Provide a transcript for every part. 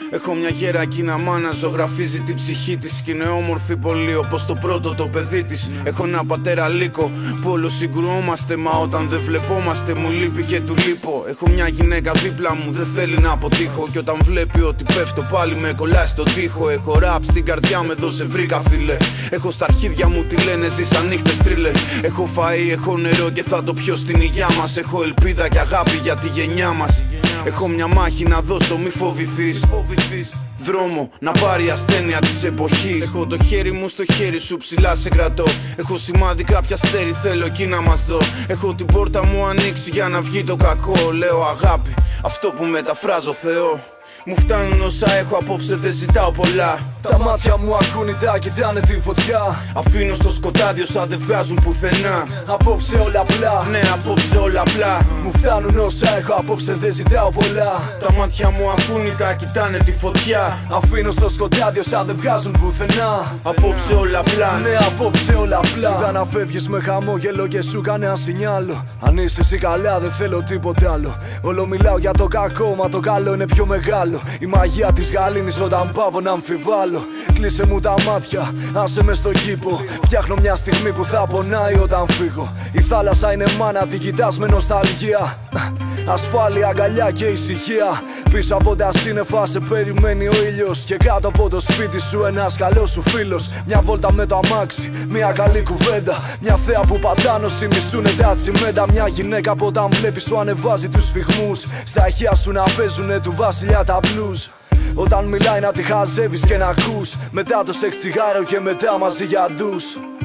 Έχω μια γερακίνα μάνα, ζωγραφίζει την ψυχή της. Κι είναι όμορφη πολύ όπως το πρώτο το παιδί της. Έχω ένα πατέρα λύκο που όλο συγκρουόμαστε. Μα όταν δεν βλεπόμαστε μου λείπει και του λείπω. Έχω μια γυναίκα δίπλα μου, δεν θέλει να αποτύχω. Κι όταν βλέπει ότι πέφτω πάλι με κολλάει στον τοίχο. Έχω ραπ στην καρδιά με, εδώ σε βρήκα φίλε. Έχω στα αρχίδια μου τι λένε, ζήσα νύχτες τρίλερ. Έχω φαΐ, έχω νερό και θα το πιω στην υγειά μας. Έχω ελπίδα και αγάπη για τη γενιά μας. Έχω μια μάχη να δώσω, μη φοβηθείς. Δρόμο να πάρει ασθένεια της εποχής. Έχω το χέρι μου στο χέρι σου, ψηλά σε κρατώ. Έχω σημάδι κάποια στέρι, θέλω εκεί να μας δω. Έχω την πόρτα μου ανοίξει για να βγει το κακό. Λέω αγάπη, αυτό που μεταφράζω Θεό. Μου φτάνουν όσα έχω απόψε, δεν ζητάω πολλά. Τα μάτια μου ακούνε, τα κοιτάνε τη φωτιά. Αφήνω στο σκοτάδι όσα δεν βγάζουν πουθενά. Απόψε όλα απλά, ναι απόψε όλα απλά. Μου φτάνουν όσα έχω απόψε, δεν ζητάω πολλά. Τα μάτια μου ακούνε, τα κοιτάνε τη φωτιά. Αφήνω στο σκοτάδι όσα δεν βγάζουν πουθενά. Απόψε όλα απλά, ναι απόψε όλα απλά. Είδα να φεύγεις με χαμόγελο και σου κανένα σινιάλο. Αν είσαι εσύ καλά δεν θέλω τίποτε άλλο. Όλο μιλάω για το κακό, μα το καλό είναι πιο μεγάλο. Η μαγεία της γαλήνης όταν πάω να αμφιβάλλω. Κλείσε μου τα μάτια, άσε με στο κήπο. Φτιάχνω μια στιγμή που θα πονάει όταν φύγω. Η θάλασσα είναι μάνα, την κοιτάς με νοσταλγία. Ασφάλεια, αγκαλιά και ησυχία. Πίσω από τα σύννεφα σε περιμένει ο ήλιος. Και κάτω από το σπίτι σου ένας καλός σου φίλος. Μια βόλτα με το αμάξι, μια καλή κουβέντα. Μια θέα που πατάνωση μισούνε τα τσιμέντα. Μια γυναίκα που όταν βλέπει σου ανεβάζει τους σφιγμούς. Στα ηχεία σου να παίζουνε του βασιλιά τα blues. Όταν μιλάει να τη χαζεύεις και να ακούς. Μετά το σεξ τσιγάρο και μετά μαζί για ντους.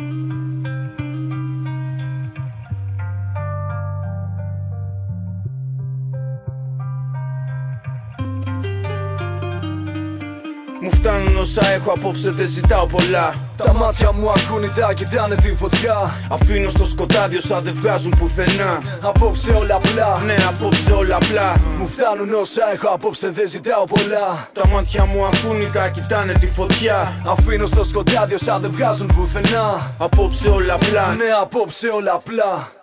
Μου φτάνουν όσα έχω απόψε, δεν ζητάω πολλά. Τα μάτια μου ακούνε, τα κοιτάνε τη φωτιά. Αφήνω στο σκοτάδι όσα δεν βγάζουν πουθενά. Απόψε όλα απλά, ναι απόψε όλα απλά. Μου φτάνουν όσα έχω απόψε, δεν ζητάω πολλά. Τα μάτια μου ακούνε, τα κοιτάνε τη φωτιά. Αφήνω στο σκοτάδι όσα δεν βγάζουν πουθενά. Απόψε όλα απλά, ναι απόψε όλα απλά.